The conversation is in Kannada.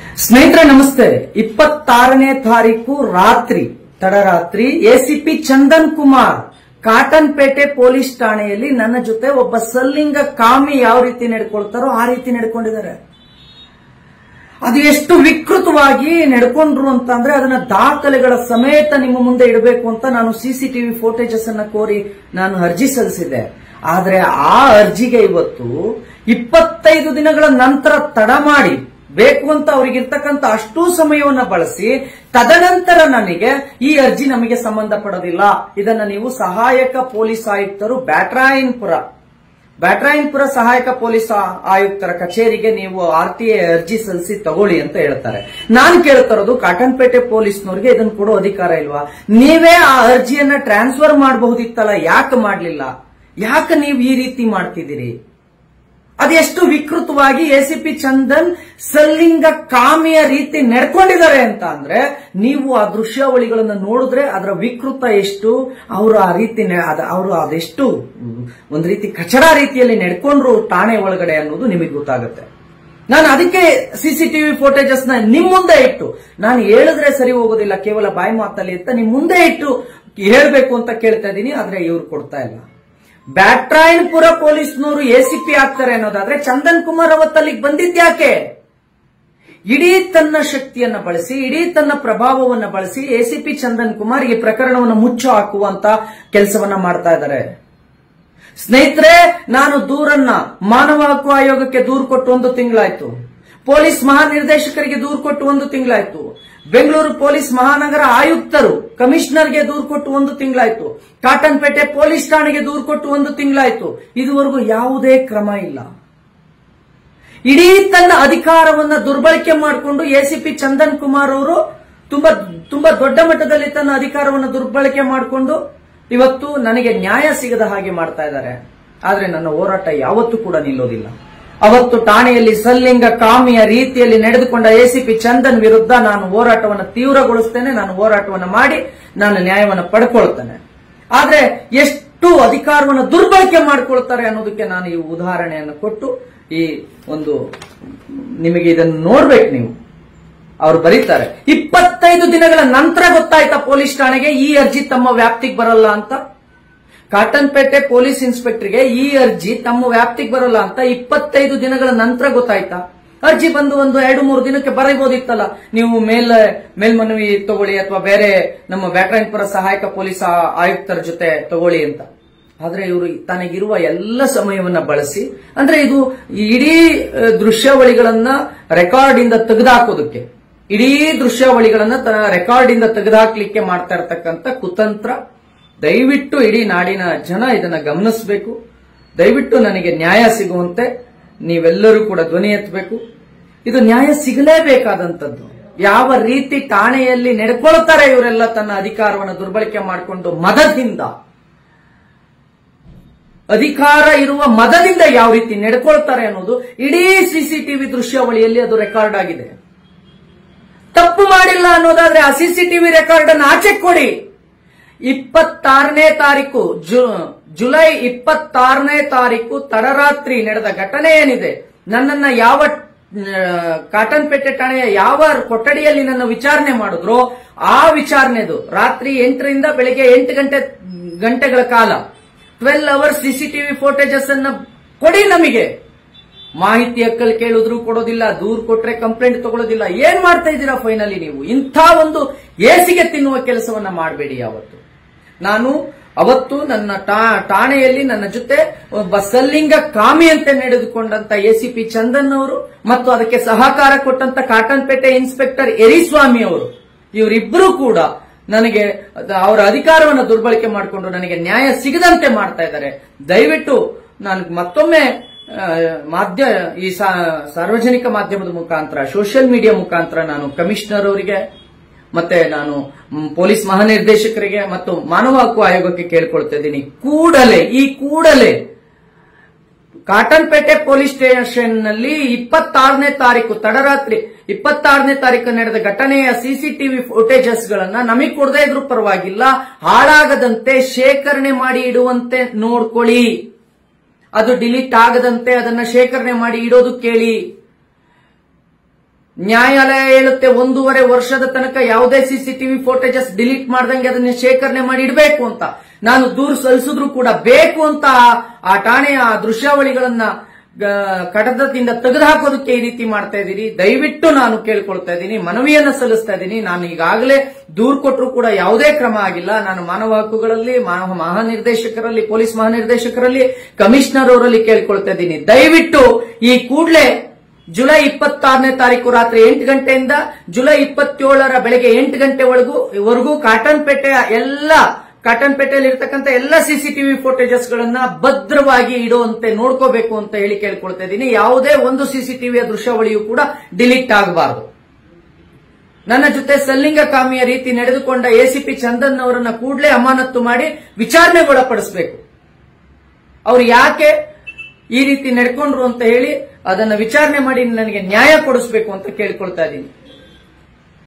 ಸ್ನೇಹಿತರೆ ನಮಸ್ತೆ. 26ನೇ ತಾರೀಕು ತಡರಾತ್ರಿ ಎಸಿಪಿ ಚಂದನ್ ಕುಮಾರ್ ಕಾಟನ್ಪೇಟೆ ಪೊಲೀಸ್ ಠಾಣೆಯಲ್ಲಿ ನನ್ನ ಜೊತೆ ಒಬ್ಬ ಸಲ್ಲಿಂಗ ಕಾಮಿ ಯಾವ ರೀತಿ ನಡ್ಕೊಳ್ತಾರೋ ಆ ರೀತಿ ನಡ್ಕೊಂಡಿದ್ದಾರೆ. ಅದು ಎಷ್ಟು ವಿಕೃತವಾಗಿ ನಡ್ಕೊಂಡ್ರು ಅಂತಂದ್ರೆ ಅದನ್ನ ದಾಖಲೆಗಳ ಸಮೇತ ನಿಮ್ಮ ಮುಂದೆ ಇಡಬೇಕು ಅಂತ ನಾನು ಸಿಸಿಟಿವಿ ಫೋಟೇಜಸ್ ಅನ್ನ ಕೋರಿ ನಾನು ಅರ್ಜಿ ಸಲ್ಲಿಸಿದ್ದೆ. ಆದ್ರೆ ಆ ಅರ್ಜಿಗೆ ಇವತ್ತು 25 ದಿನಗಳ ನಂತರ ತಡ ಮಾಡಿ ಬೇಕು ಅಂತ ಅವರಿಗಿರ್ತಕ್ಕಂಥ ಅಷ್ಟೂ ಸಮಯವನ್ನ ಬಳಸಿ ತದನಂತರ ನನಗೆ ಈ ಅರ್ಜಿ ನಮಗೆ ಸಂಬಂಧಪಡೋದಿಲ್ಲ, ಇದನ್ನ ನೀವು ಸಹಾಯಕ ಪೊಲೀಸ್ ಆಯುಕ್ತರು ಬ್ಯಾಟ್ರಾಯನ್ಪುರ ಸಹಾಯಕ ಪೊಲೀಸ್ ಆಯುಕ್ತರ ಕಚೇರಿಗೆ ನೀವು ಆರ್ಟಿಐ ಅರ್ಜಿ ಸಲ್ಲಿಸಿ ತಗೊಳ್ಳಿ ಅಂತ ಹೇಳ್ತಾರೆ. ನಾನು ಕೇಳ್ತಾರೋದು ಕಾಟನ್ಪೇಟೆ ಪೊಲೀಸ್ನವ್ರಿಗೆ ಇದನ್ನು ಕೊಡೋ ಅಧಿಕಾರ ಇಲ್ವಾ? ನೀವೇ ಆ ಅರ್ಜಿಯನ್ನ ಟ್ರಾನ್ಸ್ಫರ್ ಮಾಡಬಹುದಿತ್ತಲ್ಲ, ಯಾಕೆ ಮಾಡಲಿಲ್ಲ? ಯಾಕೆ ನೀವು ಈ ರೀತಿ ಮಾಡ್ತಿದ್ದೀರಿ? ಅದೆಷ್ಟು ವಿಕೃತವಾಗಿ ಎಸಿಪಿ ಚಂದನ್ ಸಲ್ಲಿಂಗ ಕಾಮಿಯ ರೀತಿ ನಡ್ಕೊಂಡಿದ್ದಾರೆ ಅಂತ ಅಂದ್ರೆ ನೀವು ಆ ದೃಶ್ಯಾವಳಿಗಳನ್ನು ನೋಡಿದ್ರೆ ಅದರ ವಿಕೃತ ಎಷ್ಟು, ಅವರು ಆ ರೀತಿ ಅವರು ಅದೆಷ್ಟು ಒಂದು ರೀತಿ ಕಚಡ ರೀತಿಯಲ್ಲಿ ನಡ್ಕೊಂಡ್ರು ಠಾಣೆ ಒಳಗಡೆ ಅನ್ನೋದು ನಿಮಗೆ ಗೊತ್ತಾಗುತ್ತೆ. ನಾನು ಅದಕ್ಕೆ ಸಿಸಿಟಿವಿ ಫೋಟೇಜಸ್ ನ ನಿಮ್ ಮುಂದೆ ಇಟ್ಟು, ನಾನು ಹೇಳಿದ್ರೆ ಸರಿ ಹೋಗೋದಿಲ್ಲ ಕೇವಲ ಬಾಯಿ ಮಾತಲ್ಲಿ ಅಂತ ನಿಮ್ ಮುಂದೆ ಇಟ್ಟು ಹೇಳ್ಬೇಕು ಅಂತ ಕೇಳ್ತಾ ಇದ್ದೀನಿ. ಆದ್ರೆ ಇವ್ರು ಕೊಡ್ತಾ ಇಲ್ಲ. ಬ್ಯಾಟ್ರಾಯನ್ಪುರ ಪೊಲೀಸ್ನವರು ಎಸಿಪಿ ಆಗ್ತಾರೆ ಅನ್ನೋದಾದ್ರೆ ಚಂದನ್ ಕುಮಾರ್ ಅವತ್ತಲ್ಲಿಗೆ ಬಂದಿದ್ಯಾಕೆ? ಇಡೀ ತನ್ನ ಶಕ್ತಿಯನ್ನ ಬಳಸಿ, ಇಡೀ ತನ್ನ ಪ್ರಭಾವವನ್ನು ಬಳಸಿ ಎಸಿಪಿ ಚಂದನ್ ಕುಮಾರ್ ಈ ಪ್ರಕರಣವನ್ನು ಮುಚ್ಚು ಹಾಕುವಂತ ಕೆಲಸವನ್ನ ಮಾಡ್ತಾ ಇದ್ದಾರೆ. ಸ್ನೇಹಿತರೆ, ನಾನು ದೂರನ್ನ ಮಾನವ ಹಕ್ಕು ಆಯೋಗಕ್ಕೆ ದೂರು ಕೊಟ್ಟು 1 ತಿಂಗಳಾಯ್ತು. ಪೊಲೀಸ್ ಮಹಾನಿರ್ದೇಶಕರಿಗೆ ದೂರು ಕೊಟ್ಟು 1 ತಿಂಗಳಾಯ್ತು. ಬೆಂಗಳೂರು ಪೊಲೀಸ್ ಮಹಾನಗರ ಆಯುಕ್ತರು ಕಮಿಷನರ್ಗೆ ದೂರು ಕೊಟ್ಟು 1 ತಿಂಗಳಾಯ್ತು. ಕಾಟನ್ಪೇಟೆ ಪೊಲೀಸ್ ಠಾಣೆಗೆ ದೂರು ಕೊಟ್ಟು 1 ತಿಂಗಳಾಯ್ತು. ಇದುವರೆಗೂ ಯಾವುದೇ ಕ್ರಮ ಇಲ್ಲ. ಇಡೀ ತನ್ನ ಅಧಿಕಾರವನ್ನ ದುರ್ಬಳಕೆ ಮಾಡಿಕೊಂಡು ಎಸಿಪಿ ಚಂದನ್ ಕುಮಾರ್ ಅವರು ತುಂಬಾ ದೊಡ್ಡ ಮಟ್ಟದಲ್ಲಿ ತನ್ನ ಅಧಿಕಾರವನ್ನು ದುರ್ಬಳಕೆ ಮಾಡಿಕೊಂಡು ಇವತ್ತು ನನಗೆ ನ್ಯಾಯ ಸಿಗದ ಹಾಗೆ ಮಾಡ್ತಾ ಇದ್ದಾರೆ. ಆದ್ರೆ ನನ್ನ ಹೋರಾಟ ಯಾವತ್ತೂ ಕೂಡ ನಿಲ್ಲೋದಿಲ್ಲ. ಅವತ್ತು ಠಾಣೆಯಲ್ಲಿ ಸಲ್ಲಿಂಗ ಕಾಮಿಯ ರೀತಿಯಲ್ಲಿ ನಡೆದುಕೊಂಡ ಎಸಿಪಿ ಚಂದನ್ ವಿರುದ್ಧ ನಾನು ಹೋರಾಟವನ್ನು ತೀವ್ರಗೊಳಿಸ್ತೇನೆ. ನಾನು ಹೋರಾಟವನ್ನು ಮಾಡಿ ನಾನು ನ್ಯಾಯವನ್ನು ಪಡ್ಕೊಳ್ತೇನೆ. ಆದ್ರೆ ಎಷ್ಟು ಅಧಿಕಾರವನ್ನು ದುರ್ಬಳಕೆ ಮಾಡಿಕೊಳ್ತಾರೆ ಅನ್ನೋದಕ್ಕೆ ನಾನು ಈ ಉದಾಹರಣೆಯನ್ನು ಕೊಟ್ಟು ಈ ಒಂದು ನಿಮಗೆ ಇದನ್ನು ನೋಡ್ಬೇಕು ನೀವು. ಅವರು ಬರೀತಾರೆ 25 ದಿನಗಳ ನಂತರ ಗೊತ್ತಾಯ್ತಾ ಪೊಲೀಸ್ ಠಾಣೆಗೆ ಈ ಅರ್ಜಿ ತಮ್ಮ ವ್ಯಾಪ್ತಿಗೆ ಬರಲ್ಲ ಅಂತ. ಕಾಟನ್ಪೇಟೆ ಪೊಲೀಸ್ ಇನ್ಸ್ಪೆಕ್ಟರ್ಗೆ ಈ ಅರ್ಜಿ ತಮ್ಮ ವ್ಯಾಪ್ತಿಗೆ ಬರಲ್ಲ ಅಂತ 25 ದಿನಗಳ ನಂತರ ಗೊತ್ತಾಯ್ತಾ? ಅರ್ಜಿ ಬಂದು 1-2-3 ದಿನಕ್ಕೆ ಬರೀಬಹುದಿತ್ತಲ್ಲ, ನೀವು ಮೇಲ್ಮನವಿ ತಗೊಳ್ಳಿ ಅಥವಾ ಬೇರೆ ನಮ್ಮ ಬ್ಯಾಟ್ರಾಯನ್ಪುರ ಸಹಾಯಕ ಪೊಲೀಸ್ ಆಯುಕ್ತರ ಜೊತೆ ತಗೊಳ್ಳಿ ಅಂತ. ಆದ್ರೆ ಇವರು ತನಗಿರುವ ಎಲ್ಲ ಸಮಯವನ್ನ ಬಳಸಿ, ಅಂದ್ರೆ ಇದು ಇಡೀ ದೃಶ್ಯಾವಳಿಗಳನ್ನ ರೆಕಾರ್ಡ್ ಇಂದ ತೆಗೆದುಹಾಕೋದಕ್ಕೆ, ಇಡೀ ದೃಶ್ಯಾವಳಿಗಳನ್ನ ತನ್ನ ರೆಕಾರ್ಡ್ ಇಂದ ತೆಗೆದುಹಾಕ್ಲಿಕ್ಕೆ ಮಾಡ್ತಾ ಇರತಕ್ಕಂತ ಕುತಂತ್ರ. ದಯವಿಟ್ಟು ಇಡೀ ನಾಡಿನ ಜನ ಇದನ್ನ ಗಮನಿಸಬೇಕು. ದಯವಿಟ್ಟು ನನಗೆ ನ್ಯಾಯ ಸಿಗುವಂತೆ ನೀವೆಲ್ಲರೂ ಕೂಡ ಧ್ವನಿ ಎತ್ತಬೇಕು. ಇದು ನ್ಯಾಯ ಸಿಗಲೇಬೇಕಾದಂತದ್ದು. ಯಾವ ರೀತಿ ಠಾಣೆಯಲ್ಲಿ ನಡ್ಕೊಳ್ತಾರೆ ಇವರೆಲ್ಲ ತನ್ನ ಅಧಿಕಾರವನ್ನು ದುರ್ಬಳಕೆ ಮಾಡಿಕೊಂಡು ಮದದಿಂದ, ಅಧಿಕಾರ ಇರುವ ಮದದಿಂದ ಯಾವ ರೀತಿ ನಡ್ಕೊಳ್ತಾರೆ ಅನ್ನೋದು ಇಡೀ ಸಿಸಿಟಿವಿ ದೃಶ್ಯಾವಳಿಯಲ್ಲಿ ಅದು ರೆಕಾರ್ಡ್ ಆಗಿದೆ. ತಪ್ಪು ಮಾಡಿಲ್ಲ ಅನ್ನೋದಾದ್ರೆ ಆ ಸಿಸಿಟಿವಿ ರೆಕಾರ್ಡ್ ಅನ್ನು ಆಚೆ ಕೊಡಿ. 26ನೇ ತಾರೀಕು ಜುಲೈ 26ನೇ ತಾರೀಕು ತಡರಾತ್ರಿ ನಡೆದ ಘಟನೆ ಏನಿದೆ, ನನ್ನನ್ನ ಯಾವ ಕಾಟನ್ಪೇಟೆ ಠಾಣೆಯ ಯಾವ ಕೊಠಡಿಯಲ್ಲಿ ನನ್ನ ವಿಚಾರಣೆ ಮಾಡಿದ್ರು ಆ ವಿಚಾರಣೆದು ರಾತ್ರಿ 8ರಿಂದ ಬೆಳಿಗ್ಗೆ 8 ಗಂಟೆಗಳ ಕಾಲ 12 ಅವರ್ಸ್ ಸಿಸಿಟಿವಿ ಫೋಟೇಜಸ್ ಅನ್ನ ಕೊಡಿ ನಮಗೆ. ಮಾಹಿತಿ ಹಕ್ಕಲ್ಲಿ ಕೇಳಿದ್ರು ಕೊಡೋದಿಲ್ಲ, ದೂರು ಕೊಟ್ರೆ ಕಂಪ್ಲೇಂಟ್ ತಗೊಳ್ಳೋದಿಲ್ಲ. ಏನ್ ಮಾಡ್ತಾ ಇದ್ದೀರಾ ಫೈನಲಿ ನೀವು? ಇಂಥ ಒಂದು ಏಸಿಗೆ ತಿನ್ನುವ ಕೆಲಸವನ್ನ ಮಾಡಬೇಡಿ. ನಾನು ಅವತ್ತು ನನ್ನ ಠಾಣೆಯಲ್ಲಿ ನನ್ನ ಜೊತೆ ಒಬ್ಬ ಸಲ್ಲಿಂಗ ಕಾಮಿಯಂತೆ ನಡೆದುಕೊಂಡಂತ ಎಸಿಪಿ ಚಂದನ್ ಅವರು ಮತ್ತು ಅದಕ್ಕೆ ಸಹಕಾರ ಕೊಟ್ಟಂತ ಕಾಟನ್ಪೇಟೆ ಇನ್ಸ್ಪೆಕ್ಟರ್ ಎರಿಸ್ವಾಮಿ ಅವರು, ಇವರಿಬ್ಬರು ಕೂಡ ನನಗೆ ಅವರ ಅಧಿಕಾರವನ್ನು ದುರ್ಬಳಕೆ ಮಾಡಿಕೊಂಡು ನನಗೆ ನ್ಯಾಯ ಸಿಗದಂತೆ ಮಾಡ್ತಾ ಇದ್ದಾರೆ. ದಯವಿಟ್ಟು ನಾನು ಮತ್ತೊಮ್ಮೆ ಈ ಸಾರ್ವಜನಿಕ ಮಾಧ್ಯಮದ ಮುಖಾಂತರ, ಸೋಷಿಯಲ್ ಮೀಡಿಯಾ ಮುಖಾಂತರ ನಾನು ಕಮಿಷನರ್ ಅವರಿಗೆ ಮತ್ತೆ ನಾನು ಪೊಲೀಸ್ ಮಹಾನಿರ್ದೇಶಕರಿಗೆ ಮತ್ತು ಮಾನವ ಹಕ್ಕು ಆಯೋಗಕ್ಕೆ ಕೇಳ್ಕೊಳ್ತಾ ಇದ್ದೀನಿ, ಕೂಡಲೇ ಕಾಟನ್ಪೇಟೆ ಪೊಲೀಸ್ ಸ್ಟೇಷನ್ ನಲ್ಲಿ 26ನೇ ತಾರೀಕು ತಡರಾತ್ರಿ 26ನೇ ತಾರೀಕು ನಡೆದ ಘಟನೆಯ ಸಿಸಿಟಿವಿ ಫುಟೇಜಸ್ ಗಳನ್ನ ನಮಗೆ ಕೊಡದೇ ಇದ್ರೂ ಪರವಾಗಿಲ್ಲ, ಹಾಳಾಗದಂತೆ ಶೇಖರಣೆ ಮಾಡಿ ಇಡುವಂತೆ ನೋಡ್ಕೊಳ್ಳಿ. ಅದು ಡಿಲೀಟ್ ಆಗದಂತೆ ಅದನ್ನ ಶೇಖರಣೆ ಮಾಡಿ ಇಡೋದು ಕೇಳಿ. ನ್ಯಾಯಾಲಯ ಹೇಳುತ್ತೆ 1.5 ವರ್ಷದ ತನಕ ಯಾವುದೇ ಸಿಸಿಟಿವಿ ಫೋಟೇಜಸ್ ಡಿಲೀಟ್ ಮಾಡ್ದಂಗೆ ಅದನ್ನ ಶೇಖರಣೆ ಮಾಡಿ ಇಡಬೇಕು ಅಂತ. ನಾನು ದೂರು ಸಲ್ಲಿಸಿದ್ರು ಕೂಡ ಬೇಕು ಅಂತ ಆ ಠಾಣೆಯ ದೃಶ್ಯಾವಳಿಗಳನ್ನ ಕಡತದಿಂದ ತೆಗೆದುಹಾಕೋದಕ್ಕೆ ಈ ರೀತಿ ಮಾಡ್ತಾ ಇದ್ದೀರಿ. ದಯವಿಟ್ಟು ನಾನು ಕೇಳ್ಕೊಳ್ತಾ ಇದ್ದೀನಿ, ಮನವಿಯನ್ನ ಸಲ್ಲಿಸ್ತಾ ಇದ್ದೀನಿ. ನಾನು ಈಗಾಗಲೇ ದೂರು ಕೊಟ್ಟರು ಕೂಡ ಯಾವುದೇ ಕ್ರಮ ಆಗಿಲ್ಲ. ನಾನು ಮಾನವ ಹಕ್ಕುಗಳಲ್ಲಿ, ಮಾನವ ಮಹಾನಿರ್ದೇಶಕರಲ್ಲಿ, ಪೊಲೀಸ್ ಮಹಾನಿರ್ದೇಶಕರಲ್ಲಿ, ಕಮಿಷನರ್ ಅವರಲ್ಲಿ ಕೇಳ್ಕೊಳ್ತಾ ಇದ್ದೀನಿ, ದಯವಿಟ್ಟು ಈ ಕೂಡಲೇ ಜುಲೈ 26ನೇ ತಾರೀಕು ರಾತ್ರಿ 8 ಗಂಟೆಯಿಂದ ಜುಲೈ 27ರ ಬೆಳಗ್ಗೆ 8 ಗಂಟೆವರೆಗೂ ಕಾಟನ್ಪೇಟೆಯಲ್ಲಿ ಇರತಕ್ಕಂಥ ಎಲ್ಲ ಸಿಸಿಟಿವಿ ಫೋಟೇಜಸ್ ಗಳನ್ನ ಭದ್ರವಾಗಿ ಇಡುವಂತೆ ನೋಡ್ಕೋಬೇಕು ಅಂತ ಹೇಳಿ ಕೇಳ್ಕೊಳ್ತಾ ಇದ್ದೀನಿ. ಯಾವುದೇ ಒಂದು ಸಿಸಿಟಿವಿಯ ದೃಶ್ಯಾವಳಿಯೂ ಕೂಡ ಡಿಲೀಟ್ ಆಗಬಾರದು. ನನ್ನ ಜೊತೆ ಸಲ್ಲಿಂಗಕಾಮಿಯ ರೀತಿ ನಡೆದುಕೊಂಡ ಎಸಿಪಿ ಚಂದನ್ ಅವರನ್ನ ಕೂಡಲೇ ಅಮಾನತ್ತು ಮಾಡಿ ವಿಚಾರಣೆಗೊಳಪಡಿಸಬೇಕು. ಅವರು ಯಾಕೆ ಈ ರೀತಿ ನಡ್ಕೊಂಡ್ರು ಅಂತ ಹೇಳಿ ಅದನ್ನ ವಿಚಾರಣೆ ಮಾಡಿ ನನಗೆ ನ್ಯಾಯ ಕೊಡಿಸಬೇಕು ಅಂತ ಕೇಳ್ಕೊಳ್ತಾ ಇದ್ದೀನಿ.